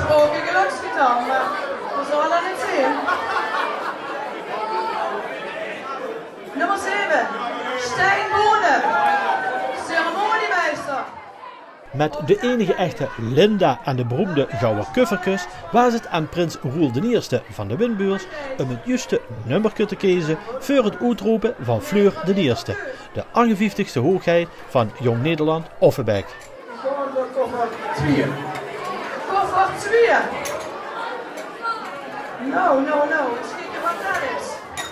gesproken geluksgetal, maar we zullen het zien. Nummer 7, Stijn Bonen, ceremoniemeester. Met de enige echte Linda en de beroemde gouden kufferkus was het aan prins Roel I van de Windbuurs om het juiste nummerke te kiezen voor het uitroepen van Fleur I, de 58ste hoogheid van Jong Nederland Offenbek. Koffer 2. Koffer 2. No. Eens kijken wat dat is.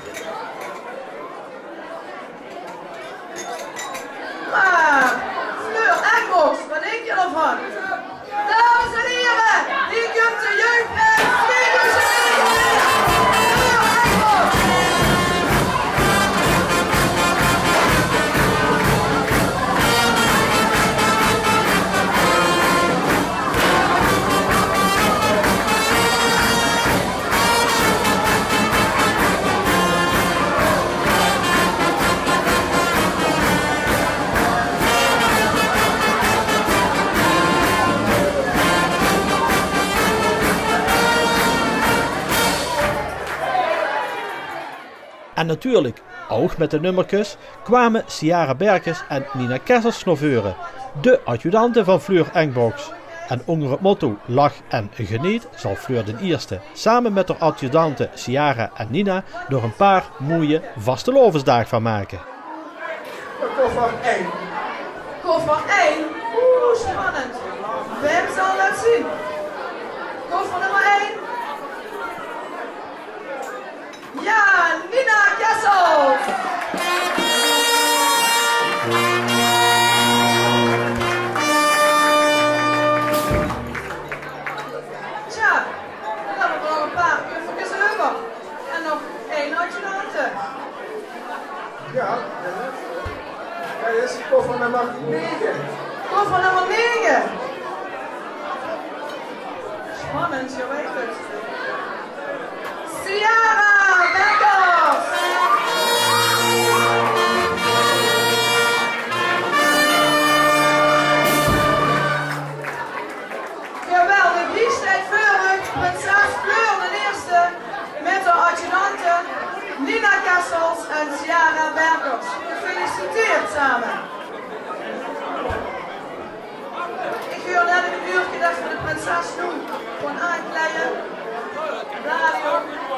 Maar, Fleur Engbos, wat denk je ervan? Dames en heren, die kunt de jeugdprijs 2009. Fleur Engbos. En natuurlijk, ook met de nummerkus, kwamen Ciara Berkes en Nina Kessels naar voren, de adjudanten van Fleur Engbos. En onder het motto Lach en Geniet zal Fleur I samen met haar adjudanten Ciara en Nina er een paar mooie vastelovensdagen van maken. Koffer 1. Koffer 1? Oeh, spannend. Wem zal dat zien? Koffer nummer 1. Ja, Nina Kessels! Tja, dan hebben we nog een paar kuffertjes over. En nog 1 adjudante. Ja, dat is koffer nummer 9. Koffer nummer 9. Spannend, je weet het. Ciara Berkes! Geweldig, wie staat voor prinses Fleur I met de adjudanten Nina Kessels en Ciara Berkes. Gefeliciteerd samen. Ik wil net een uurtje dat we de prinses doen. Gewoon aankleiden. Radio.